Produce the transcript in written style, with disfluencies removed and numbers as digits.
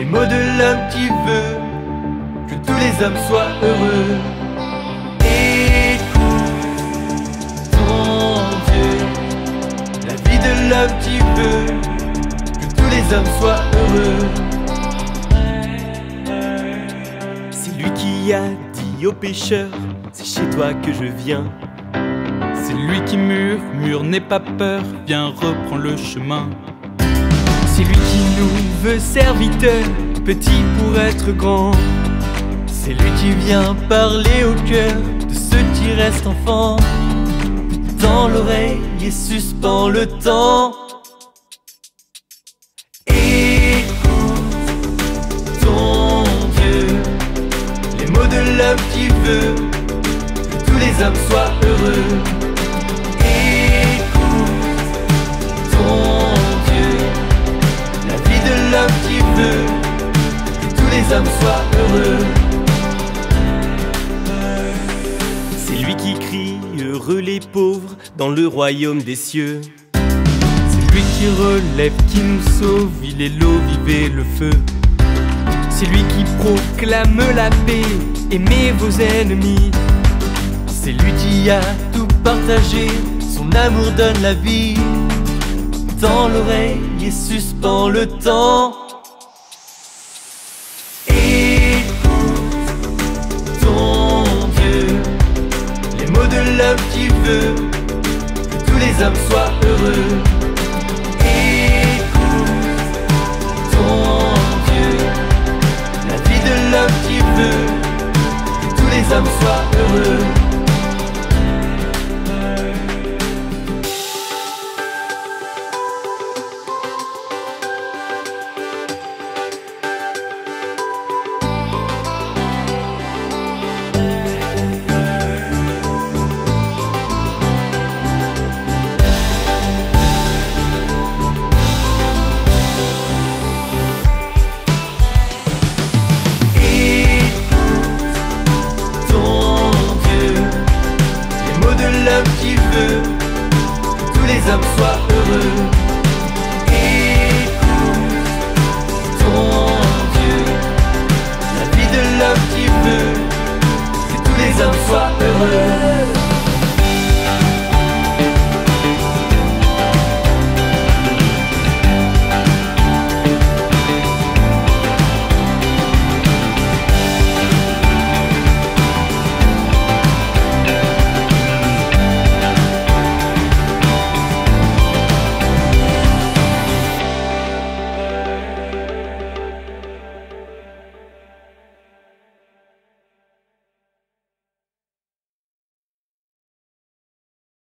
mots de l'homme qui veut que tous les hommes soient heureux. Écoute ton Dieu, la vie de l'homme qui veut que tous les hommes soient heureux. C'est lui qui a dit aux pécheurs, c'est chez toi que je viens. C'est lui qui murmure, n'aie pas peur, viens reprends le chemin. C'est lui qui nous veut serviteurs, petits pour être grands. C'est lui qui vient parler au cœur de ceux qui restent enfants. Dans l'oreille et suspend le temps. Écoute ton Dieu, les mots de l'homme qui veut que tous les hommes soient heureux. L'homme qui veut que tous les hommes soient heureux. C'est lui qui crie heureux les pauvres dans le royaume des cieux. C'est lui qui relève, qui nous sauve, il est l'eau, vivez le feu. C'est lui qui proclame la paix, aimez vos ennemis. C'est lui qui a tout partagé, son amour donne la vie. Dans l'oreille et suspend le temps. Écoute ton Dieu, les mots de l'homme qui veut que tous les hommes soient heureux. Écoute ton Dieu, la vie de l'homme qui veut que tous les hommes soient heureux. L'homme qui veut que tous les hommes soient heureux. Écoute ton Dieu, la vie de l'homme qui veut que tous les hommes soient heureux.